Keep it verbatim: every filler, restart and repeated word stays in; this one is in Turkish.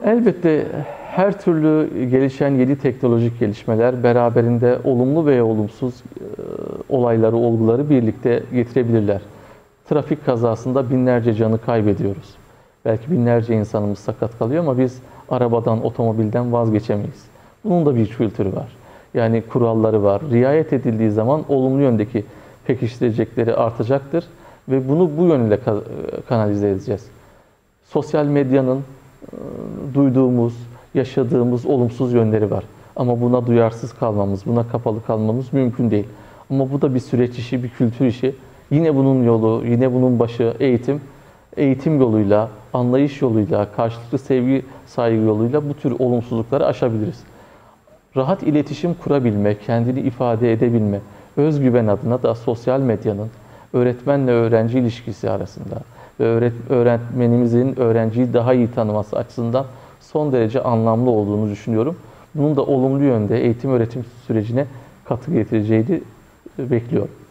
Elbette her türlü gelişen yeni teknolojik gelişmeler beraberinde olumlu veya olumsuz e, olayları, olguları birlikte getirebilirler. Trafik kazasında binlerce canı kaybediyoruz. Belki binlerce insanımız sakat kalıyor ama biz arabadan, otomobilden vazgeçemeyiz. Bunun da bir kültürü var. Yani kuralları var. Riayet edildiği zaman olumlu yöndeki pekiştirecekleri artacaktır ve bunu bu yönle kanalize edeceğiz. Sosyal medyanın e, duyduğumuz, yaşadığımız olumsuz yönleri var. Ama buna duyarsız kalmamız, buna kapalı kalmamız mümkün değil. Ama bu da bir süreç işi, bir kültür işi. Yine bunun yolu, yine bunun başı eğitim. Eğitim yoluyla, anlayış yoluyla, karşılıklı sevgi, saygı yoluyla bu tür olumsuzlukları aşabiliriz. Rahat iletişim kurabilme, kendini ifade edebilme, özgüven adına da sosyal medyanın öğretmenle öğrenci ilişkisi arasında ve öğretmenimizin öğrenciyi daha iyi tanıması açısından son derece anlamlı olduğunu düşünüyorum. Bunun da olumlu yönde eğitim öğretim sürecine katkı getireceğini bekliyorum.